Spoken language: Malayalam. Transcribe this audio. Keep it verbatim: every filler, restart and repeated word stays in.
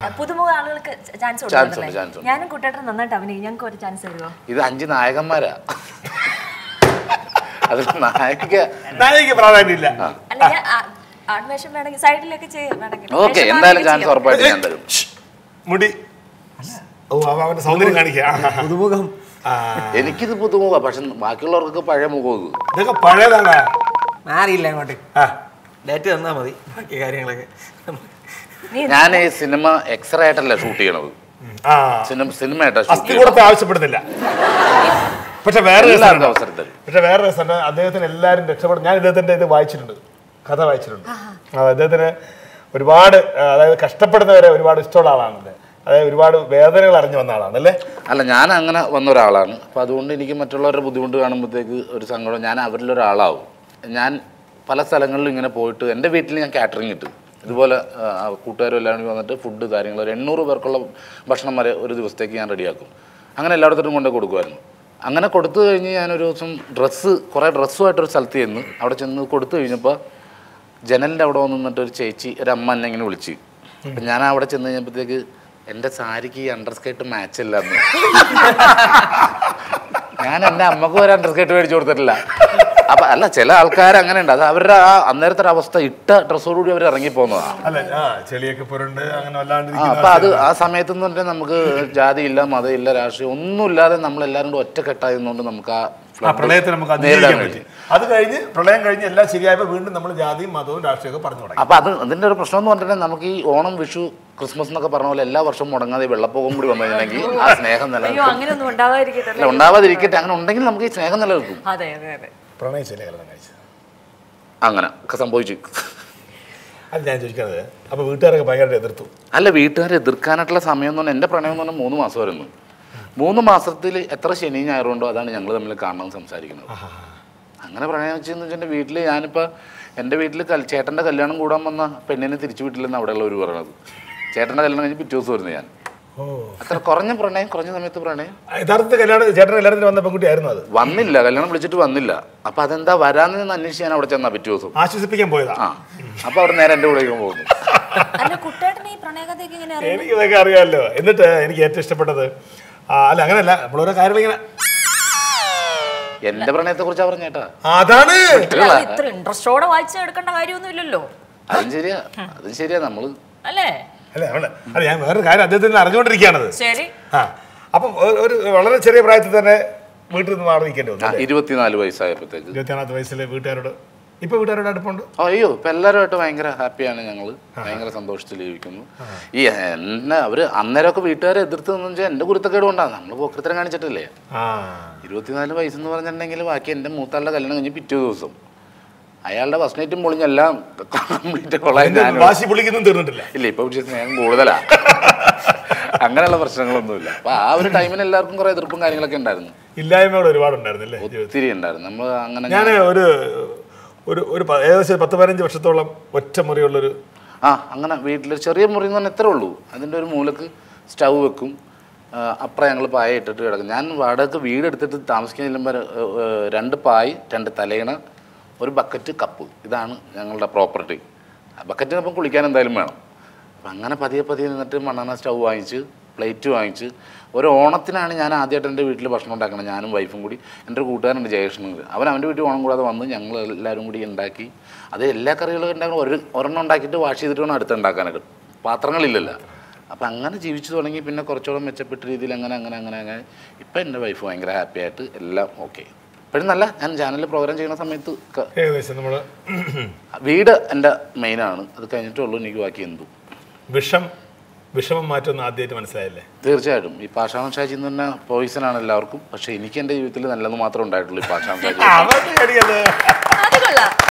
പുതുമുഖ ആളുകൾക്ക് ചാൻസ് കൊടുക്കുന്നുണ്ടല്ലേ? ഞാനും കുട്ടേട്ടൻ നന്നായിട്ട് അഭിനയിക്കും. ഞങ്ങൾക്ക് ഒരു ചാൻസ് തരുമോ? ഇത് അഞ്ച് നായകന്മാരാ. അത് നായക നായിക പ്രാധാന്യമില്ല. അല്ല ഞാൻ ആൺവേഷം വേണമെങ്കിൽ സൈഡിലൊക്കെ ചെയ്യാം വേണമെങ്കിൽ. ഓക്കെ, എന്തായാലും ചാൻസ് ഉറപ്പായിട്ട് ഞാൻ തരും. മുടി ഓ അവന്റെ സൗന്ദര്യം കാണിക്കുക. പുതുമുഖം എനിക്കിത് പുതുമുഖ, പക്ഷെ ബാക്കിയുള്ളവർക്കൊക്കെ പഴയ മുഖം. ഇതൊക്കെ പഴയതാണ്. മാറിയില്ല അങ്ങോട്ട്. ഡേറ്റ് തന്നാ മതി ബാക്കി കാര്യങ്ങളൊക്കെ. ഞാൻ ഈ സിനിമ എക്സ്റേ ആയിട്ടല്ല ഷൂട്ട് ചെയ്യണത്, സിനിമ സിനിമ ആയിട്ടാ ഷൂട്ട് കൊടുത്ത് ആവശ്യപ്പെടുന്നില്ല. പക്ഷെ വേറെ അവസരത്തിൽ പക്ഷെ വേറെ രസമുണ്ട്. അദ്ദേഹത്തിന് എല്ലാവരും രക്ഷപ്പെടും. ഞാൻ ഇദ്ദേഹത്തിന്റെ ഇത് വായിച്ചിട്ടുണ്ട്, കഥ വായിച്ചിട്ടുണ്ട്. അദ്ദേഹത്തിന് ഒരുപാട്, അതായത് കഷ്ടപ്പെടുന്നവരെ ഒരുപാട് ഇഷ്ടമുള്ള ആളാണല്ലേ. അതായത് ഒരുപാട് വേദനകൾ അറിഞ്ഞു വന്ന ആളാണല്ലേ. അല്ല, ഞാൻ അങ്ങനെ വന്ന ഒരാളാണ്. അപ്പം അതുകൊണ്ട് എനിക്ക് മറ്റുള്ളവരുടെ ബുദ്ധിമുട്ട് കാണുമ്പോഴത്തേക്ക് ഒരു സങ്കടം. ഞാൻ അവരിലൊരാളാവും. ഞാൻ പല സ്ഥലങ്ങളിലും ഇങ്ങനെ പോയിട്ട് എൻ്റെ വീട്ടിൽ ഞാൻ കാറ്ററിംഗ് ഇട്ട് ഇതുപോലെ കൂട്ടുകാരും എല്ലാവരും വന്നിട്ട് ഫുഡ് കാര്യങ്ങൾ ഒരു എണ്ണൂറ് പേർക്കുള്ള ഭക്ഷണം വരെ ഒരു ദിവസത്തേക്ക് ഞാൻ റെഡിയാക്കും. അങ്ങനെ എല്ലായിടത്തും കൊണ്ടു കൊടുക്കുമായിരുന്നു. അങ്ങനെ കൊടുത്തു കഴിഞ്ഞ് ഞാനൊരു ദിവസം ഡ്രസ്സ് കുറേ ഡ്രസ്സുമായിട്ടൊരു സ്ഥലത്ത് ചെന്ന് അവിടെ ചെന്ന് കൊടുത്തു കഴിഞ്ഞപ്പോൾ ജനലിൻ്റെ അവിടെ വന്ന് നിന്നിട്ട് ഒരു ചേച്ചി ഒരു അമ്മ എന്നെ ഇങ്ങനെ വിളിച്ച്. അപ്പം ഞാൻ അവിടെ ചെന്ന് കഴിഞ്ഞപ്പോഴത്തേക്ക് എൻ്റെ സാരിക്ക് ഈ അണ്ടർ സ്കേർട്ട് മാച്ച് ഇല്ലാന്ന്. ഞാൻ എൻ്റെ അമ്മക്ക് ഒരു അണ്ടർ സ്കേർട്ട് മേടിച്ചു കൊടുത്തിട്ടില്ല. അപ്പം അല്ല, ചില ആൾക്കാർ അങ്ങനെ ഉണ്ട്. അത് അവരുടെ ആ അന്നേരത്തെ അവസ്ഥ ഇട്ട ഡ്രസ്സോടുകൂടി അവർ ഇറങ്ങിപ്പോകുന്നതാണ്. അപ്പം അത് ആ സമയത്ത് എന്ന് പറഞ്ഞാൽ നമുക്ക് ജാതിയില്ല, മതമില്ല, രാഷ്ട്രീയം ഒന്നുമില്ലാതെ നമ്മളെല്ലാവരും കൂടെ ഒറ്റക്കെട്ടായതുകൊണ്ട് നമുക്ക് ആ പ്രളയത്തെ നമുക്ക് നേരിടാൻ പറ്റും. അത് കഴിഞ്ഞ് പ്രളയം കഴിഞ്ഞ് എല്ലാം ശരിയായപ്പോൾ വീണ്ടും നമ്മൾ ജാതിയും മതവും രാഷ്ട്രീയമൊക്കെ പറഞ്ഞു തുടങ്ങി. അപ്പം അത് അതിൻ്റെ ഒരു പ്രശ്നം എന്ന് പറഞ്ഞിട്ടുണ്ടെങ്കിൽ നമുക്ക് ഈ ഓണം, വിഷു, ക്രിസ്മസ് എന്നൊക്കെ പറഞ്ഞ പോലെ എല്ലാ വർഷവും മുടങ്ങാതെ വെള്ളപ്പൊക്കം കൂടി വന്നു കഴിഞ്ഞിട്ടുണ്ടെങ്കിൽ ആ സ്നേഹം നിലനിൽക്കും. ഉണ്ടാവാതിരിക്കട്ടെ, അങ്ങനെ ഉണ്ടെങ്കിൽ നമുക്ക് ഈ സ്നേഹം നിലനിൽക്കും. പ്രണയിച്ചല്ലേ കല്യാണം കഴിച്ചത്? അങ്ങനെ ഒക്കെ സംഭവിച്ചു. അത് ഞാൻ ചോദിക്കുന്നത്, അപ്പോൾ വീട്ടുകാരൊക്കെ ഭയങ്കര എതിർത്തു? അല്ല, വീട്ടുകാരെ എതിർക്കാനായിട്ടുള്ള സമയം എന്ന് പറഞ്ഞാൽ എൻ്റെ പ്രണയം എന്ന് പറഞ്ഞാൽ മൂന്ന് മാസമായിരുന്നു. മൂന്ന് മാസത്തിൽ എത്ര ശനി ഞായറുണ്ടോ അതാണ് ഞങ്ങൾ തമ്മിൽ കാണണമെന്ന് സംസാരിക്കുന്നത്. അങ്ങനെ പ്രണയം വെച്ചെന്ന് വെച്ചാൽ എൻ്റെ വീട്ടിൽ ഞാനിപ്പോൾ എൻ്റെ വീട്ടിൽ ചേട്ടൻ്റെ കല്യാണം കൂടാൻ വന്ന പെണ്ണിനെ തിരിച്ചു വിട്ടില്ലെന്ന് അവിടെയുള്ളവർ പറയണത്. ചേട്ടൻ്റെ കല്യാണം കഴിഞ്ഞ് പിറ്റേ ദിവസം വരുന്നു ഞാൻ. അത്ര കുറഞ്ഞ പ്രണയം, കുറഞ്ഞ സമയത്ത് പ്രണയം. യഥാർത്ഥ കല്യാണം ചേട്ടൻ കല്യാണത്തിന് വന്ന പെൺകുട്ടിയായിരുന്നു അത്? വന്നില്ല, കല്യാണം വിളിച്ചിട്ട് വന്നില്ല. അപ്പൊ അതെന്താ വരാന്ന് അന്വേഷിച്ച് ഞാൻ അവിടെ ചെന്നാ പിറ്റേ ദിവസം ആശ്വസിപ്പിക്കാൻ പോയതാ. ആ, അപ്പൊ അവിടെ നേരെ എന്റെ കൂടെ പോകുന്നു. എനിക്കിതൊക്കെ അറിയാമല്ലോ. എന്നിട്ട് എനിക്ക് ഏറ്റവും ഇഷ്ടപ്പെട്ടത്, അല്ല അങ്ങനെയല്ല, നമ്മളോരോ കാര്യങ്ങൾ ഇങ്ങനെ എന്റെ പ്രണയത്തെ കുറിച്ചാ പറഞ്ഞേട്ടാ. അതാണ് ഇൻട്രസ്റ്റോടെ വായിച്ചെടുക്കേണ്ട കാര്യമൊന്നുമില്ലല്ലോ. അതും ശരിയാ, അതും ശരിയാ. നമ്മള് അല്ലേ അല്ല അല്ല ഞാൻ വേറൊരു കാര്യം അദ്ദേഹത്തിന് അറിഞ്ഞുകൊണ്ടിരിക്കുകയാണത്. ശരി. ആ, അപ്പം ഒരു വളരെ ചെറിയ പ്രായത്തിൽ തന്നെ വീട്ടിൽ നിന്ന് മാറി നിൽക്കേണ്ടി വന്നു. ഇരുപത്തിനാല് വയസ്സായപ്പോഴത്തേക്ക്. ഇരുപത്തിനാലാമത്തെ വയസ്സിലെ വീട്ടുകാരോട് ഇപ്പൊ വീട്ടുകാരോട് അടുപ്പുണ്ട്? അയ്യോ, ഇപ്പൊ എല്ലാവരുമായിട്ട് ഭയങ്കര ഹാപ്പിയാണ്. ഞങ്ങള് ഭയങ്കര സന്തോഷത്തിൽ ജീവിക്കുന്നു. ഈ എന്നെ അവര് അന്നേരമൊക്കെ വീട്ടുകാരെ എതിർത്ത് എന്ന് വെച്ചാൽ എന്റെ കുരുത്തക്കേട് കൊണ്ടാണ്. നമ്മള് പോക്കൃത്തരം കാണിച്ചിട്ടില്ലേ. ഇരുപത്തിനാല് വയസ്സെന്ന് പറഞ്ഞിട്ടുണ്ടെങ്കിൽ ബാക്കി എന്റെ മൂത്താളുടെ കല്യാണം കഴിഞ്ഞ് പിറ്റേ ദിവസം അയാളുടെ ഫസ്റ്റ് നൈറ്റും പൊളിഞ്ഞെല്ലാം കംപ്ലീറ്റ് കൊള്ളാൻ തീർന്നിട്ടില്ല. ഇല്ല, ഇപ്പൊ സ്നേഹം കൂടുതലാ. അങ്ങനെയുള്ള പ്രശ്നങ്ങളൊന്നുമില്ല. അപ്പൊ ആ ഒരു ടൈമിന് എല്ലാവർക്കും കുറെ എതിർപ്പും കാര്യങ്ങളൊക്കെ ഉണ്ടായിരുന്നു. ഇല്ലായ്മകൾ ഒരുപാടുണ്ടായിരുന്നല്ലേ? ഒത്തിരി ഉണ്ടായിരുന്നു. നമ്മൾ അങ്ങനെ ഞാൻ ഒരു ഒരു ഒരു ഏകദേശം പത്ത് പതിനഞ്ച് വർഷത്തോളം ഒറ്റ മുറിയുള്ളൊരു ആ അങ്ങനെ വീട്ടിൽ ചെറിയ മുറി എന്ന് പറഞ്ഞാൽ എത്ര ഉള്ളൂ. അതിൻ്റെ ഒരു മൂലക്ക് സ്റ്റൗ വെക്കും. അപ്പുറം ഞങ്ങൾ പായ ഇട്ടിട്ട് കിടക്കും. ഞാൻ വാടകയ്ക്ക് വീടെടുത്തിട്ട് താമസിക്കാൻ ചെല്ലുമ്പോൾ രണ്ട് പായ്, രണ്ട് തലയിണ, ഒരു ബക്കറ്റ്, കപ്പ്, ഇതാണ് ഞങ്ങളുടെ പ്രോപ്പർട്ടി. ആ ബക്കറ്റിനൊപ്പം കുളിക്കാൻ എന്തായാലും വേണം. അപ്പം അങ്ങനെ പതിയെ പതിയെ നിന്നിട്ട് മണ്ണെണ്ണ സ്റ്റൗ വാങ്ങിച്ച്, പ്ലേറ്റ് വാങ്ങിച്ച്, ഒരു ഓണത്തിനാണ് ഞാൻ ആദ്യമായിട്ട് എൻ്റെ വീട്ടിൽ ഭക്ഷണം ഉണ്ടാക്കണം. ഞാനും വൈഫും കൂടി. എൻ്റെ ഒരു കൂട്ടുകാരുണ്ട് ജയകൃഷ്ണൻ, അവൻ അവൻ്റെ വീട്ടിൽ ഓണം കൂടാതെ വന്ന് ഞങ്ങൾ എല്ലാവരും കൂടി ഉണ്ടാക്കി. അത് എല്ലാ കറികളും ഉണ്ടാക്കണം. ഒരു ഒരെണ്ണം ഉണ്ടാക്കിയിട്ട് വാഷ് ചെയ്തിട്ട് വേണം അടുത്ത് ഉണ്ടാക്കാനായിട്ട്. പാത്രങ്ങളില്ലല്ലോ. അപ്പം അങ്ങനെ ജീവിച്ചു തുടങ്ങി. പിന്നെ കുറച്ചുകൂടെ മെച്ചപ്പെട്ട രീതിയിൽ അങ്ങനെ അങ്ങനെ അങ്ങനെ അങ്ങനെ ഇപ്പം എൻ്റെ വൈഫ് ഭയങ്കര ഹാപ്പി ആയിട്ട് എല്ലാം ഓക്കെ. ഇപ്പോഴും നല്ല ഞാൻ ചാനലിൽ പ്രോഗ്രാം ചെയ്യുന്ന സമയത്ത് ഏകദേശം നമ്മൾ വീട് എൻ്റെ മെയിനാണ്. അത് കഴിഞ്ഞിട്ടുള്ളൂ എനിക്ക് ബാക്കി എന്തും. വിഷം വിഷമം മാറ്റമൊന്നും ആദ്യമായിട്ട് മനസ്സിലായില്ലേ? തീർച്ചയായിട്ടും. ഈ പാഷാണം ഷാജി എന്ന് പറഞ്ഞാൽ പോയിസൺ ആണ് എല്ലാവർക്കും. പക്ഷെ എനിക്ക് എൻ്റെ ജീവിതത്തിൽ നല്ലത് മാത്രമേ ഉണ്ടായിട്ടുള്ളൂ. ഈ പാഷാണം ഷാജി